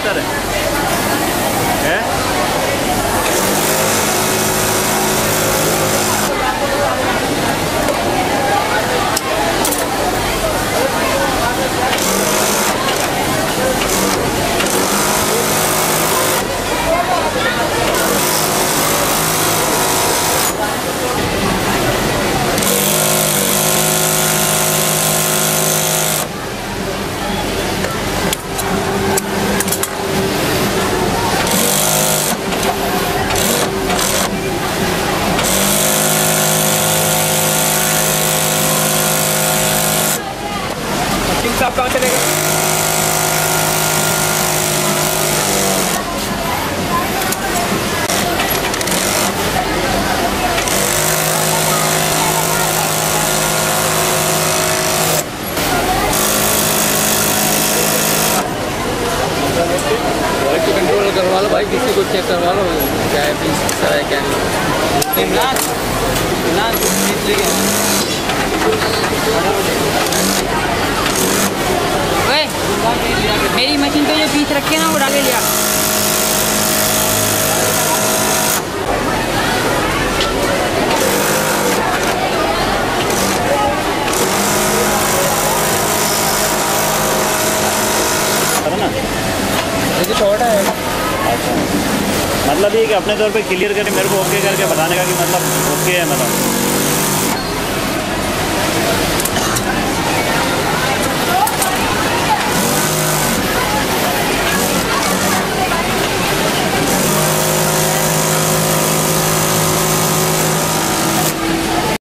बेहतर है? साहब कहाँ चले गए? कंट्रोल करवा लो भाई, किसी को चेक करवा लो क्या है, क्या है क्या नहीं। इमरान मेरी मशीन तो जो पीस रखी है ना वो डाले लिया। ये छोटा है। अच्छा, मतलब ये कि अपने तौर पे क्लियर करके मेरे को ओके करके बताने का कि मतलब ओके है मतलब।